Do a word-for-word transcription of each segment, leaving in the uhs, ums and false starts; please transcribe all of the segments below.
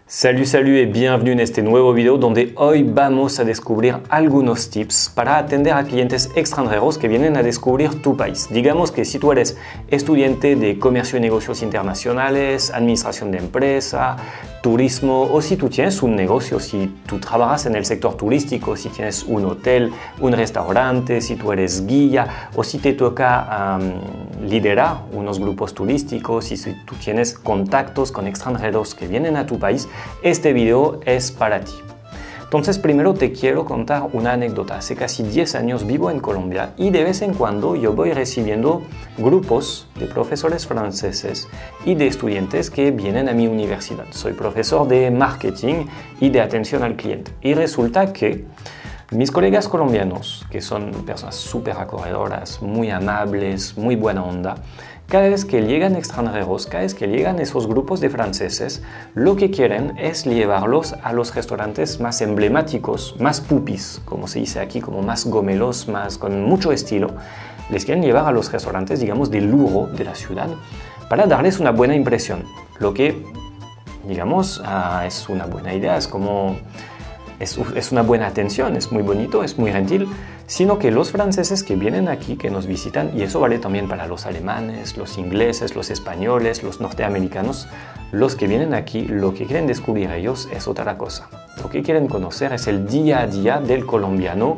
Salut, salut y bienvenido en este nuevo video donde hoy vamos a descubrir algunos tips para atender a clientes extranjeros que vienen a descubrir tu país. Digamos que si tú eres estudiante de comercio y negocios internacionales, administración de empresa, turismo, o si tú tienes un negocio, si tú trabajas en el sector turístico, si tienes un hotel, un restaurante, si tú eres guía o si te toca um, liderar unos grupos turísticos y si tú tienes contactos con extranjeros que vienen a tu país, este video es para ti. Entonces, primero te quiero contar una anécdota. Hace casi diez años vivo en Colombia y de vez en cuando yo voy recibiendo grupos de profesores franceses y de estudiantes que vienen a mi universidad. Soy profesor de marketing y de atención al cliente. Y resulta que mis colegas colombianos, que son personas súper acorredoras, muy amables, muy buena onda, cada vez que llegan extranjeros, cada vez que llegan esos grupos de franceses, lo que quieren es llevarlos a los restaurantes más emblemáticos, más pupis, como se dice aquí, como más gomelos, más con mucho estilo. Les quieren llevar a los restaurantes, digamos, de lujo de la ciudad para darles una buena impresión. Lo que, digamos, ah, es una buena idea, es como... Es, es una buena atención, es muy bonito, es muy gentil, sino que los franceses que vienen aquí, que nos visitan, y eso vale también para los alemanes, los ingleses, los españoles, los norteamericanos, los que vienen aquí, lo que quieren descubrir ellos es otra cosa. Lo que quieren conocer es el día a día del colombiano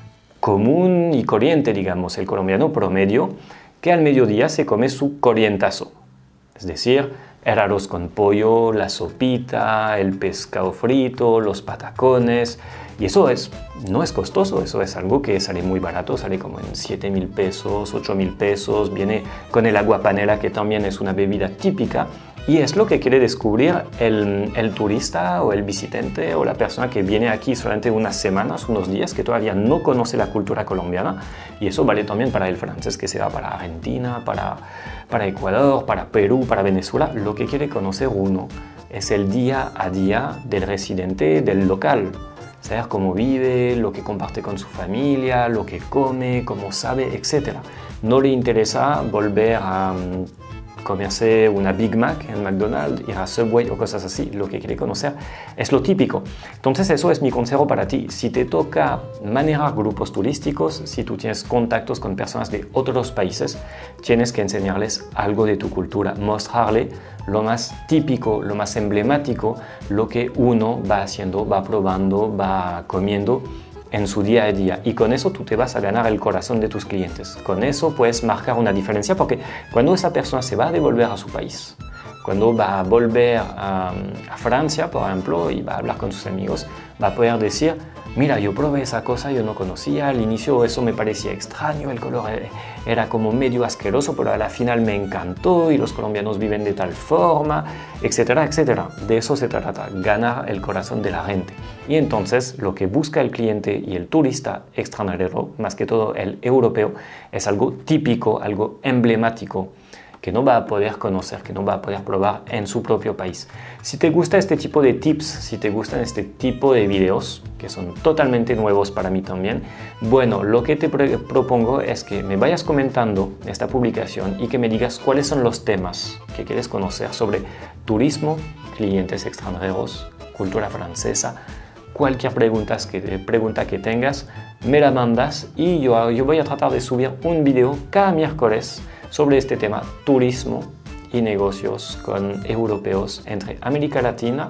común y corriente, digamos, el colombiano promedio, que al mediodía se come su corrientazo, es decir, el arroz con pollo, la sopita, el pescado frito, los patacones. Y eso es, no es costoso, eso es algo que sale muy barato, sale como en siete mil pesos, ocho mil pesos, viene con el agua panela que también es una bebida típica. Y es lo que quiere descubrir el, el turista o el visitante o la persona que viene aquí solamente unas semanas, unos días, que todavía no conoce la cultura colombiana. Y eso vale también para el francés que se va para Argentina, para, para Ecuador, para Perú, para Venezuela. Lo que quiere conocer uno es el día a día del residente, del local. Saber cómo vive, lo que comparte con su familia, lo que come, cómo sabe, etcétera. No le interesa volver a um, comerse una Big Mac en McDonald's, ir a Subway o cosas así. Lo que quiere conocer es lo típico. Entonces eso es mi consejo para ti. Si te toca manejar grupos turísticos, si tú tienes contactos con personas de otros países, tienes que enseñarles algo de tu cultura, mostrarle lo más típico, lo más emblemático, lo que uno va haciendo, va probando, va comiendo en su día a día, y con eso tú te vas a ganar el corazón de tus clientes. Con eso puedes marcar una diferencia, porque cuando esa persona se va a devolver a su país, cuando va a volver a, a Francia, por ejemplo, y va a hablar con sus amigos, va a poder decir: mira, yo probé esa cosa, yo no conocía, al inicio eso me parecía extraño, el color era como medio asqueroso, pero a la final me encantó y los colombianos viven de tal forma, etcétera, etcétera. De eso se trata, ganar el corazón de la gente. Y entonces lo que busca el cliente y el turista extranjero, más que todo el europeo, es algo típico, algo emblemático, que no va a poder conocer, que no va a poder probar en su propio país. Si te gusta este tipo de tips, si te gustan este tipo de videos, que son totalmente nuevos para mí también, bueno, lo que te propongo es que me vayas comentando esta publicación y que me digas cuáles son los temas que quieres conocer sobre turismo, clientes extranjeros, cultura francesa. Cualquier pregunta que, pregunta que tengas, me la mandas y yo, yo voy a tratar de subir un video cada miércoles sobre este tema, turismo y negocios con europeos entre América Latina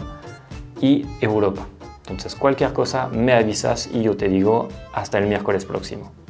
y Europa. Entonces, cualquier cosa me avisas y yo te digo hasta el miércoles próximo.